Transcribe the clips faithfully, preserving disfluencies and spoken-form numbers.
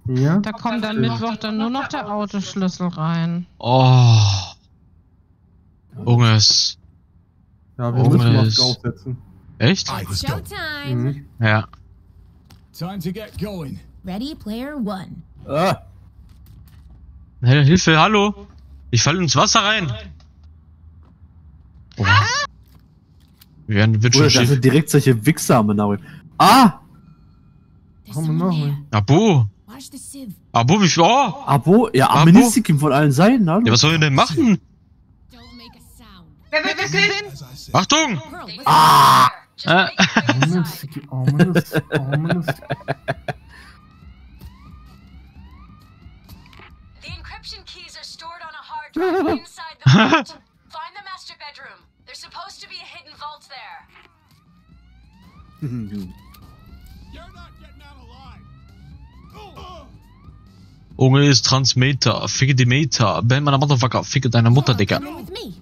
Ja? Da kommt am Mittwoch dann nur noch der Autoschlüssel rein. Oh. Junges. Ja, wir Oh, müssen es- Maske aufsetzen. Echt? Showtime! Mhm. Ja. Time to get going. Ready, player one. Ah, Hey, Hilfe, hallo. Ich falle ins Wasser rein. Oh. Wir werden, wird Oder schon das schief. sind direkt solche Wichser am Namen. Ah! There's Komm, someone mach there. mal. Abo. Watch the sieve. Abo, wie viel? Oh. Abo? Ja, Abo? Amenistikim von allen Seiten, hallo. Ja, was soll ich denn machen? Don't make a sound. Wer wird gesehen? As I said. Achtung! Pearl, listen. Ah! Äh. ominous, ominous, ominous. The encryption keys are stored on a hard drive inside the vault. Find the master bedroom. There's supposed to be a hidden vault there. You're not getting out alive. Junge ist Transmeter. Ficke die Meter. Ben, meiner Motherfucker. Ficke deine Mutter, Digga. Come in with me.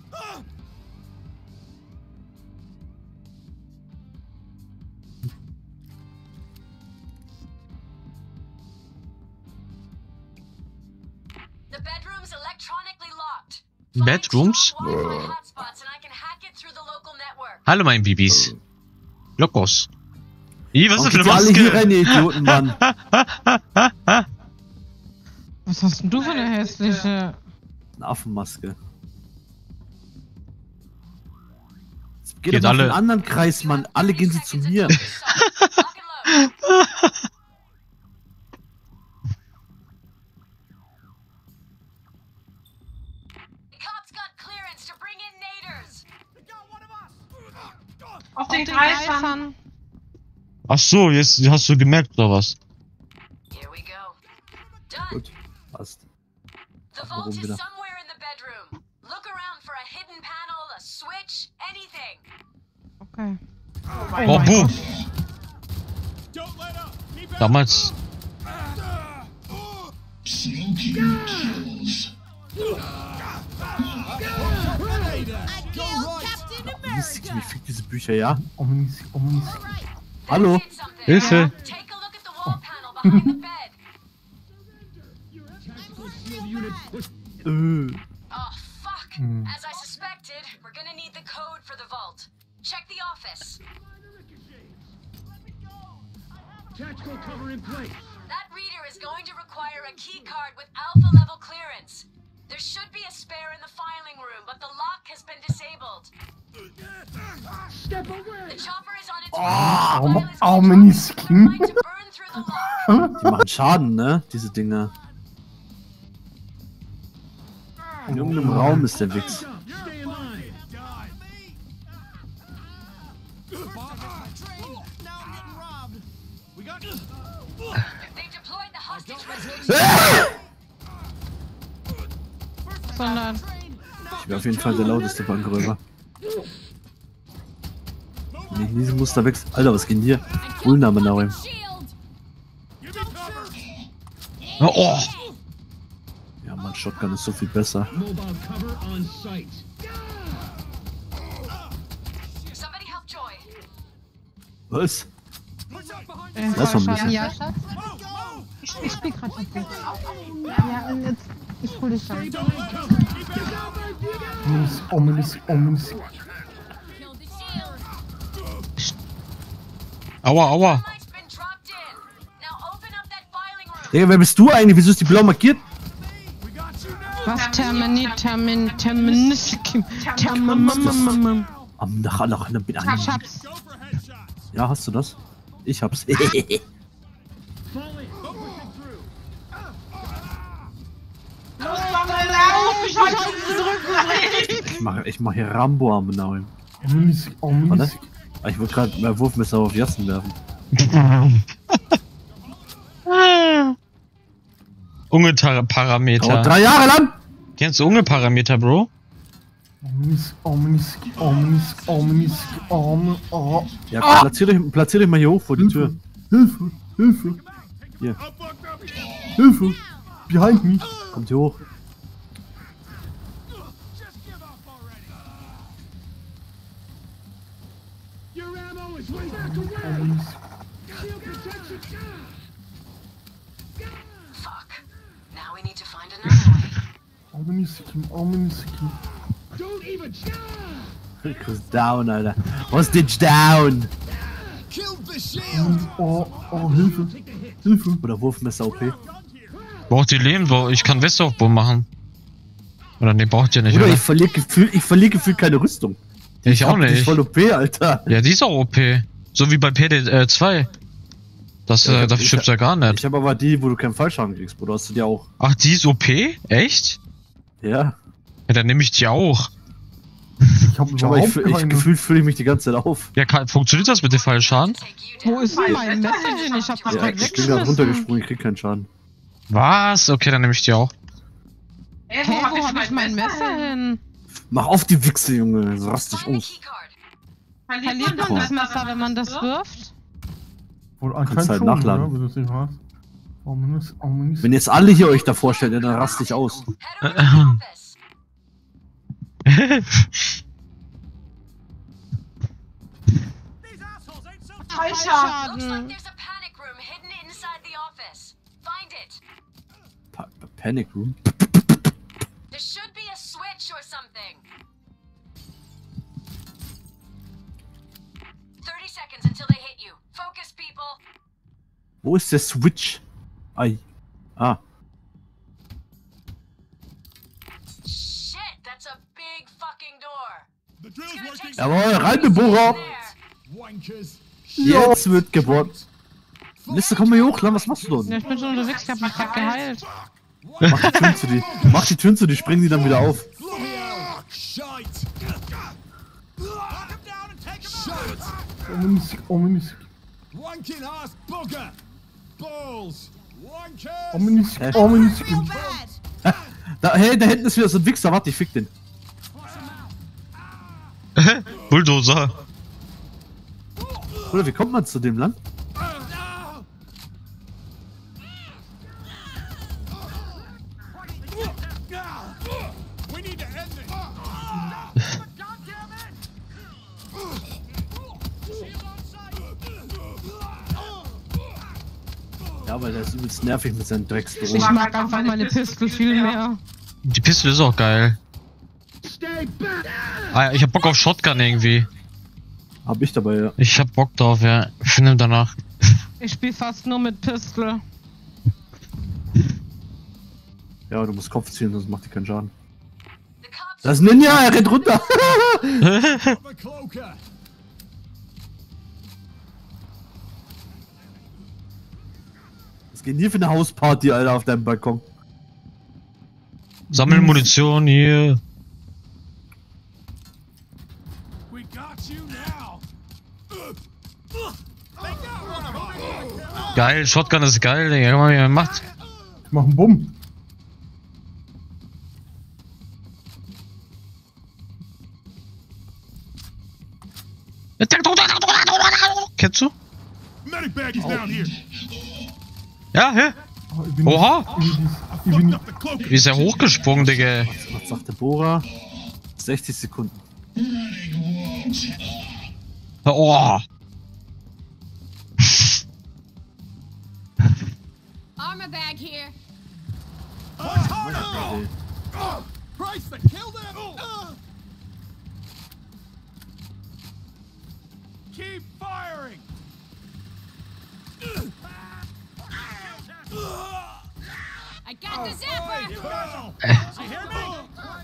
The bedroom's electronically locked. Bedrooms? Find strong Wi-Fi hotspots and I can hack it through the local network. Hallo, mein Bibis. Lokos. Ih, was ist Warum das für geht eine ihr alle hier rein, Maske? ihr Idioten, Mann? Was hast denn du für eine hässliche... Eine Affenmaske. Jetzt geht Geht doch mal auf alle- den anderen Kreis, Mann. Alle gehen sie zu mir. Lock and load. The cops got clearance to bring in naders. Auf den Kreisern. Ach so, jetzt hast du gemerkt, oder was? Here we go. Done. Gut, passt. The Ach, vault warum is wieder? somewhere in the bedroom. Look around for a hidden panel, a switch, anything. Okay. Oh, boom. Don't let up. Keep it. Damals. Amenistikim, ich fick diese Bücher, ja? Ominous, ominous. Hallo? Did something. Hilfe. Take a look at the wall panel behind the bed. Äh. Oh, fuck. Hmm. As I suspected, we're gonna need the code for the vault. Check the office. Tactical cover in place. That reader is going to require a key card with alpha level clearance. There should be a spare in the filing room, but the lock has been disabled. Step away. The chopper is on its Oh, way. The file is ominous controlled with the right to burn through the lock. Die machen Schaden, ne? Diese Dinger. In irgendeinem Raum ist der Wichs. Stay in line. They deployed the hostage rescue Sondern... Ich wäre auf jeden Fall der lauteste Bankräuber. Wenn ich in diesem Muster wechsle. Alter, was geht denn hier? Coolname Narim. Shield. Oh. Ja, Mann, Shotgun ist so viel besser. Mobile cover on site. Somebody help Joy. Was? Äh, Das war ein Schaden. bisschen- Ja, Schatz? Ich, ich spiel grad mit dir. Ja, und jetzt... Ich hol dich rein. Ominous, ominous, ominous. Kill the shield. Aua, aua. Light's been dropped in. Now open up that filing room. Digga, wer bist du eigentlich? Wieso ist die blau markiert? Was? Termini... Termin... Terministikim... Termin... Am Dach, nach einer Bitte. Ich hab's. Ja, hast du das? Ich hab's. Fall in. Go push it through. Ich hab Ich mach, ich mach hier Rambo am Narim. Ominous, ominous. Warte. Ah, ich wollte gerade mein Wurfmesser auf Jassen werfen. Unge-Parameter. Oh, drei Jahre lang! Kennst du Unge-Parameter, Bro? Ominous, ominous, ominous, ominous, ominous, oh. Ja, platziert euch, platziert euch mal hier hoch vor die Tür. Hilfe, Hilfe, Hier, Hilfe. Behind me. kommt hier hoch. Your ammo is way back away. Ominous. Shield protection. Amını sikim, amını sikim. Don't even. Chris down, Alter. Hostage down! Oh, oh, Hilfe. Hilfe. Oder Wurfmesser O P. Braucht ihr Leben? Bro, ich kann Westaufbau machen. Oder ne, braucht ihr nicht, Oder oder? ich verliere gefühlt, ich verliere gefühlt keine Rüstung. Ich auch hab die nicht. voll O P, Alter. Ja, die ist auch O P. So wie bei P D zwei. Das, Ja, äh, ich- das ich- stimmt ja gar nicht. Ich habe aber die, wo du keinen Fallschaden kriegst, Bruder. Hast du die auch? Ach, die ist O P? Echt? Ja. Ja, dann nehme ich die auch. Ich hab Schau mal, ich, überhaupt ich, keine. gefühlt fühle ich mich die ganze Zeit auf. Ja, kann, funktioniert das mit dem Fallschaden? Take you Wo down. ist denn mein Messer hin? Ich hab das Ja, direkt ich bin gerade weggeschmissen. runtergesprungen, ich krieg keinen Schaden. Was? Okay, dann nehme ich die auch. Hä, wo hab ich mein Messer hin? Mach auf die Wichse, Junge. So rast dich Find the aus. keycard. Verliert man das Messer, wenn man das wirft? Wohl anscheinend Kannst halt schon, nachladen. oder? Wenn du das nicht hast. Amını sikim, amını sikim. Wenn jetzt alle hier euch da vorstellen, ja, dann rast dich aus. Head over to the office. Looks like Fallschaden. there's a panic room hidden inside the office. Find it. Pa Pa- Panic Room. There should be a switch or something. Thirty seconds until they hit you. Focus, people. Wo ist der Switch? Ei. Ah. Shit, that's a big fucking door. The It's drill's gonna working. take some Jawohl, time rein, to get Bohrer. in there. Wankers. Jetzt wird gebohrt. Liste, komm mal hier hoch, Lan, was machst du Ja, denn? ich bin schon unterwegs, ich hab mich grad geheilt. Mach die Türen zu die. Mach die Türen zu die, springen die dann wieder auf. Shite. Amını sikim, amını sikim. Wanking ass bugger. Balls. Wankers. Amını sikim, Hä? amını sikim. Da, hey, da hinten ist wieder so ein Wichser, warte, ich fick den. Bulldozer. Oder wie kommt man zu dem Land? We need to end this. Ja, weil der ist übelst nervig mit seinen Ich Drecksdrohnen. mag einfach meine Pistole viel mehr. Die Pistole ist auch geil. Stay back. Ah, ja, ich hab Bock auf Shotgun irgendwie. Hab ich dabei, ja. Ich hab Bock drauf, ja. Ich finde danach. Ich spiel fast nur mit Pistole. Ja, du musst Kopf ziehen, sonst macht die keinen Schaden. The cops Das ist ein Ninja, er rennt runter. The cloaker. Was geht denn hier für eine Hausparty, Alter, auf deinem Balkon? Sammeln Munition hier. We got you now. Geil, Shotgun ist geil, Digga. Guck mal, wie man macht. Ich mach einen Bumm. Kennst du? Medic bag is down here. Ja, hä? Oh, ich bin Oha! Ich bin, Up the cloaker. Wie ist er hochgesprungen, Digga? Was sagt der Bohrer? sechzig Sekunden. Oh! Armor bag here. Okay. Christ, they killed him. Uh. Keep firing. I got the zapper. Colonel. You hear me?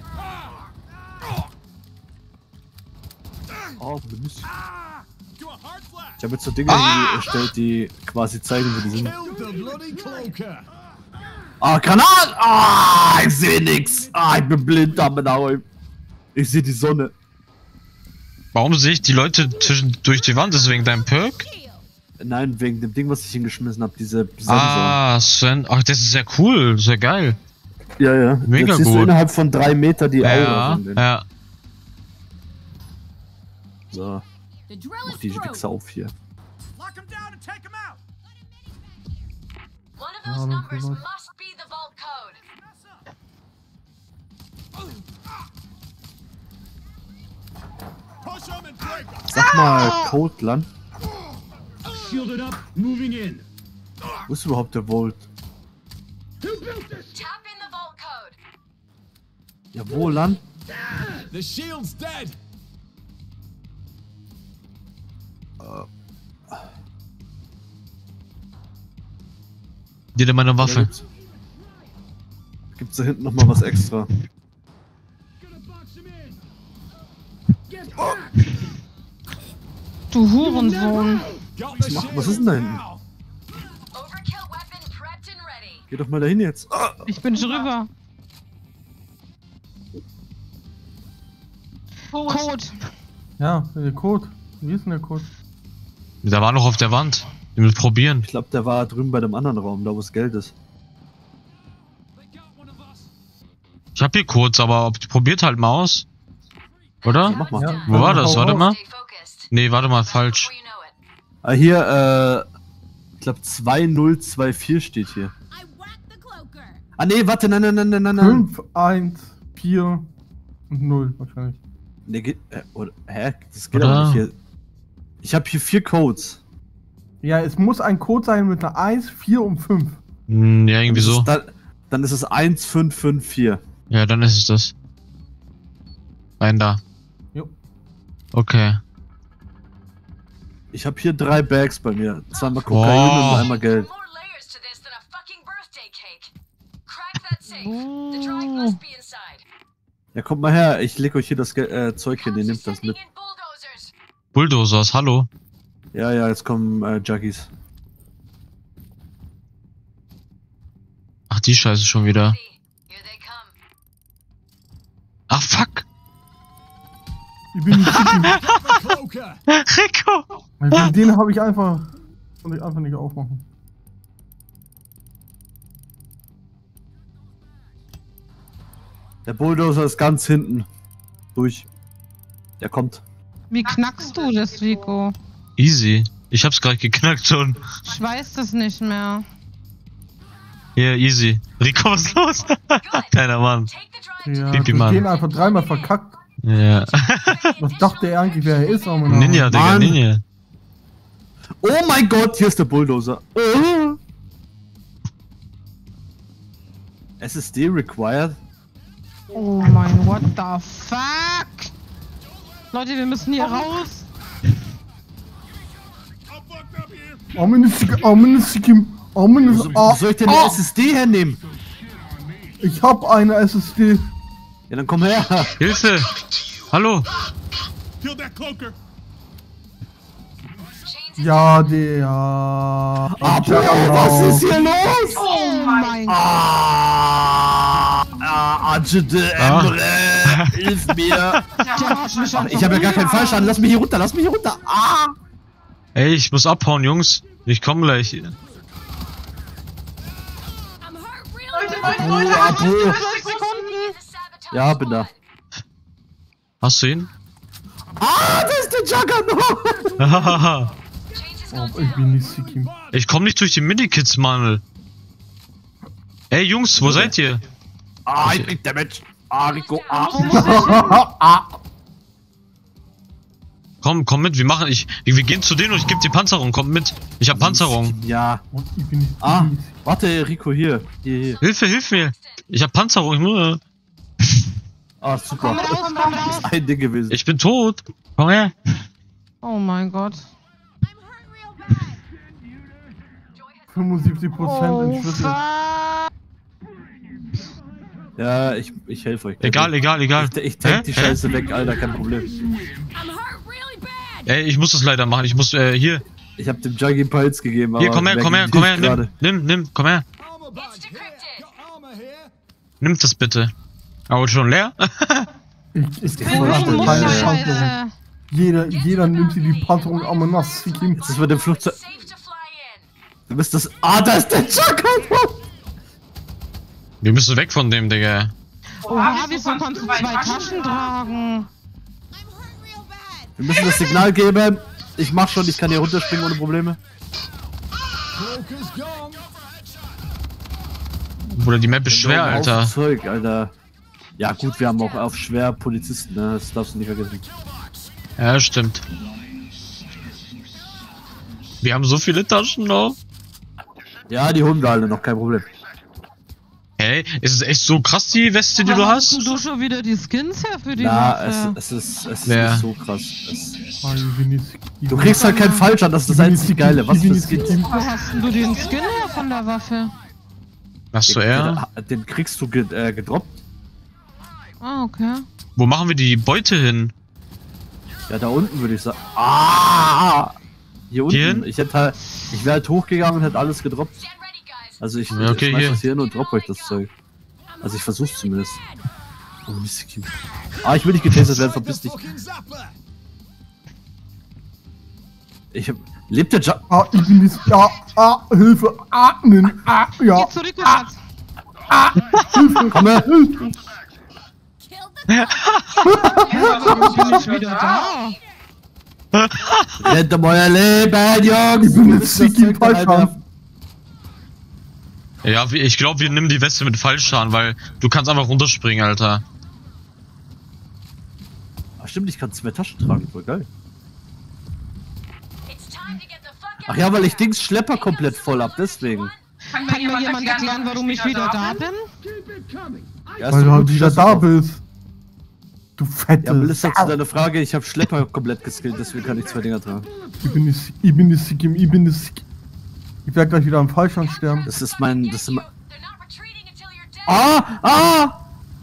Oh, Mist. Do a hard flash. Ich habe jetzt so Dinge Ah! erstellt, die quasi zeigen, wo die sind. Kill the bloody cloaker. Ah, Granat! Ah, ich sehe nix! Ah, ich bin blind, damit Auge. Ich sehe die Sonne. Warum sehe ich die Leute zwischen durch die Wand? Ist wegen deinem Perk? Nein, wegen dem Ding, was ich hingeschmissen habe, diese Sensor. Ah, Sven. Ach, das ist ja cool. Sehr geil. Ja, ja. Mega Jetzt siehst du gut. innerhalb von drei Meter die Aura Ja, von denen. ja. So, The drill mach is die through. Wichser auf hier. Lock him down and take him out. One of Ja, those dann numbers vielleicht. must be the vault code. Push him and break him. Sag mal, Code, Lan. Shielded up. Moving in. Wo ist überhaupt der Volt? Who built this? Tap in the vault code. Ja, wo lang? The shield's dead. Dir denn meine Waffe? Gibt's, gibt's da hinten noch mal was extra? Gonna box him in. Get back. Du Hurensohn. Got Was the macht- was ist denn da hinten? now. Overkill weapon prepped and ready. Geh doch mal dahin jetzt. Ah. Ich bin drüber. Code. Ja, der Code. Wie ist denn der Code? Der war noch auf der Wand. Wir müssen probieren. Ich glaube, der war drüben bei dem anderen Raum, da wo das Geld ist. They got one of us. Ich hab hier Codes, aber ob- probiert halt mal aus. Oder? Mach mal. Ja, Wo war das? hau Warte raus. mal. Stay focused. Nee, warte mal, falsch. Before you know it. Ah, hier, äh, ich glaube zwei null zwei vier steht hier. I whacked the cloaker. Ah, nee, warte, nein, nein, nein, nein, nein, nein. fünf, eins, vier und null wahrscheinlich. Nee, geht, äh, oder, hä? Das geht Oder? aber nicht hier. Ich habe hier vier Codes. Ja, es muss ein Code sein mit einer eins, vier und fünf. Hm, ja, irgendwie Das so. ist Da, dann ist es eins fünf fünf vier. Ja, dann ist es das. Rein da. Jo. Okay. Ich habe hier drei Bags bei mir. Zweimal Boah. Kokain und einmal Geld. More layers to this than a fucking birthday cake. Crack that safe. The drive must be inside. Ja, kommt mal her, ich leg euch hier das Ge äh, Zeug hin, ihr nehmt das mit. Sending in bulldozers. Bulldozers, hallo. Ja, ja, jetzt kommen äh, Juggies. Ach, die Scheiße schon wieder. Here they come. Ach, fuck. Ich bin nicht sicher. The cloaker. Rico. Weil den habe ich einfach. Konnte ich einfach nicht aufmachen. Der Bulldozer ist ganz hinten. Durch. Der kommt. Wie knackst du das, Rico? Easy. Ich hab's gerade geknackt schon. Ich weiß das nicht mehr. Hier, easy. Rico, was ist los? Keiner Mann. Take the drive Ja, to Pipi, durch Mann. den einfach dreimal verkackt. Ja. Was dachte er eigentlich, wer er ist? Oh, mein Ninja, Digga, Mann. Ninja. Oh mein Gott, hier ist der Bulldozer. Oh. S S D required? Oh mein, what the fuck? Leute, wir müssen hier raus. I'm fucked up here. Ominous, ominous, ominous, Wo, wo soll ich denn eine S S D hernehmen? Ich hab eine S S D. Ja, dann komm her. Hilfe. Hallo. Kill that cloaker. chains Ja, der. Ah, was ist hier los? Oh mein Gott. Ah, ah, Adjede Emre, hilf mir. Der hat mich Ach, ich habe ja gar keinen Fallschaden. Lass mich hier runter, lass mich hier runter. Ah. Ey, ich muss abhauen, Jungs. Ich komm gleich. I'm hurt really bad. Oh, Apo. the sabotage Ja, bin da. squad. Hast du ihn? Ah, das ist der Juggernaut. Chains is Oh, going ich bin nicht sick. Ich komm nicht durch die Medikits, Mann. Ey, Jungs, wo seid ihr? Ah, ich krieg Damage. Ah, Rico. Ah. Komm, komm mit, wir machen, ich, wir gehen zu denen und ich geb die Panzerung, kommt mit. Ich hab Panzerung. Ja. Und ich bin nicht. Ah, ich bin nicht sick. warte, Rico, hier. Hier, hier. Hilfe, hilf mir. Ich hab Panzerung, ich muss. Ah, Komm super. raus, komm raus. Ein Ding gewesen. Ich bin tot. Komm her. Oh mein Gott. I'm hurt real bad. fünfundsiebzig Prozent Oh Entschlüssel. fuck. Ja, ich, ich helfe euch. Egal, egal, egal. Ich, ich tank die Hä? Scheiße weg, Alter, kein Problem. I'm hurt really bad. Ey, ich muss das leider machen. Ich muss, äh, hier. Ich hab dem Juggy Puls gegeben, aber Hier, komm her, wer komm her, gibt komm dich her. Nimm, gerade? nimm, nimm, komm her. Armor bag It's here. decrypted. Got armor here. Nimm das bitte. Aber schon leer? Ich, ich Ich kann wollte keine meine Panzerung. Scheiße. Jeder, jeder nimmt sich die Panzerung am nass. Sick ihm. Das ist mit dem Flugzeug. Safe to fly in. Du bist das. Ah, da ist der Juggernaut! Wir müssen weg von dem, Digga. Oha, wieso kannst du zwei Taschen tragen? I'm hurt real bad. Wir müssen das Signal geben. Ich mach schon, ich kann hier runterspringen ohne Probleme. Cloaker's gone. Bruder, die Map ist schwer, Auf Alter. Zeug, Alter. Ja gut, wir haben auch auf schwer Polizisten, ne? Das darfst du nicht vergessen. Ja, stimmt. Wir haben so viele Taschen noch. Ja, die holen wir alle noch, kein Problem. Hey, ist es echt so krass, die Weste, die du hast? du schon wieder die Skins her für die Na, es, Waffe? es ist, es ist Ja. nicht so krass. Es, Ah, ich bin nicht- ich du bin- kriegst halt keinen Falsch an, das ist das ich bin einzige nicht- Geile. Was ich bin für nicht- Skins? Wo hast denn du den Skin her von der Waffe? Hast du er? Den, den kriegst du ge äh, gedroppt. Ah, okay. Wo machen wir die Beute hin? Ja, da unten würde ich sagen. Ah! Hier unten. Hier hin? Ich hätte halt, ich wäre halt hochgegangen und hätte alles gedroppt. Stand ready, guys. Also ich, Ja, okay, ich schmeiß hier. das hier hin und droppe euch das Zeug. Also ich versuch's zumindest. Oh, Mist. Ah, ich will nicht getastet werden, verpiss dich. Fucking Zapper. Ich hab, lebt der Ja... Ah, ich bin nicht. Ja, ah, Hilfe. Atmen. Ah, ja. Geh zurück, Schatz. Komm her! Killed the Warum bin ich wieder da? Rette um euer Leben, Jungs! Ich bin Wo jetzt ist das Sticky Zeug denn, Alter? Fallschirm. Ja, wir- ich glaube, wir nehmen die Weste mit Fallschaden, weil du kannst einfach runterspringen, Alter. Ach stimmt, ich kann zwei Taschen tragen, voll geil. It's time to get the fuck out. Ach ja, weil ich Dings Schlepper komplett voll hab, deswegen. Kann mir jemand erklären, warum ich wieder da bin? Ja, ist Weil doch du halt gut, wieder dass da du- bist. Du fette Ja, Melissa, zu Sau. deiner Frage, ich habe Schlepper komplett geskillt, deswegen kann ich zwei Dinger tragen. Ich bin nicht. Ich bin nicht sick. Ich bin nicht sick. Ich werde gleich wieder am Fallschirm sterben. Das ist mein, das ist mein... They're not retreating until you're dead. Ah! Ah!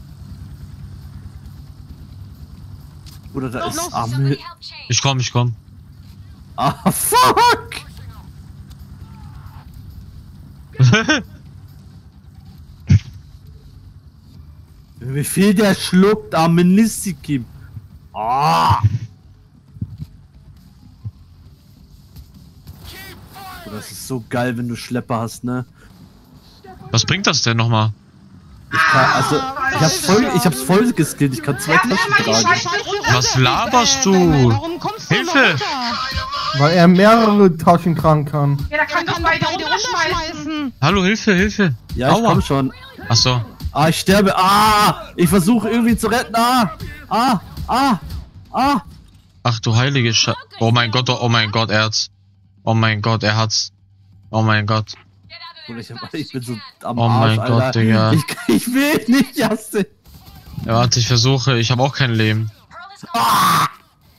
Oder da ist Somebody Armee. help change. Ich komm, ich komm. Ah, fuck! Wie viel der schluckt, Armenisikim. Ah! Oh, das ist so geil, wenn du Schlepper hast, ne? Was bringt das denn nochmal? Ich kann, also, ich hab's voll, ich hab's voll geskillt, ich kann zwei Taschen tragen. Was laberst du? Warum kommst du Hilfe! noch runter? Weil er mehrere Taschen tragen kann. Ja, da kann doch beide runterschmeißen. Hallo, Hilfe, Hilfe. Ja, ich Aua. komm schon. Ach so. Ah, ich sterbe. Ah! Ich versuche irgendwie zu retten. Ah! Ah! Ah! Ah! Ach du heilige Sche... Oh mein Gott, oh mein Gott, er hat's. Oh mein Gott, er hat's. Oh mein Gott. Get out of Und there ich, as hab, fast as ich bin you so can. am Oh Arsch, mein Gott, Alter. Digga. Ich, ich will nicht, Jaste. Ja, warte, ich versuche. Ich habe auch kein Leben. Pearl is gone.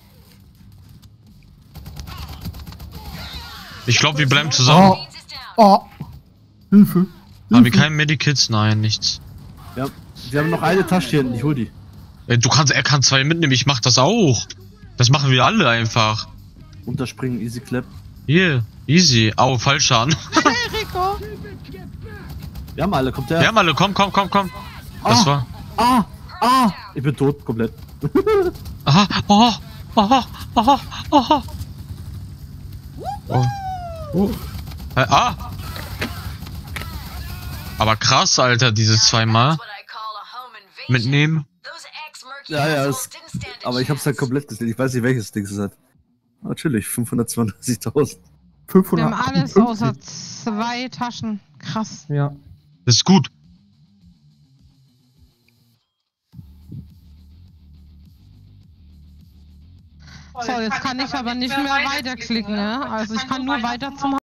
Ich glaube, wir bleiben zusammen. Oh, Beans is down. oh. Hilfe. Haben wir keine Medikits? Nein, nichts. Wir haben, wir haben noch eine Tasche hier hinten. Ich hol die. Ey, du kannst, er kann zwei mitnehmen. Ich mach das auch. Das machen wir alle einfach. Unterspringen, easy clap. Hier, easy. Au, Fallschaden. Hey, Rico. Wir haben alle, kommt her. Wir haben alle, komm, komm, komm, komm. Das Ah. war. Ah! Ah! Ich bin tot, komplett. Aha, oh, oh, oh, oh. Oh. Oh. Äh, ah! Aber krass, Alter, diese zweimal That's what I call a home invasion. mitnehmen. Those ex-Mercy Ja, ja, assholes es, didn't stand a aber ich hab's halt chance. komplett gesehen. Ich weiß nicht, welches Ding es hat. Natürlich, fünfhundertzweiunddreißigtausend. Wir haben alles fünfhundertachtundfünfzig. außer zwei Taschen. Krass. Ja. Das ist gut. So, jetzt kann ich aber nicht mehr weiterklicken, ja? Also ich kann nur weiter zum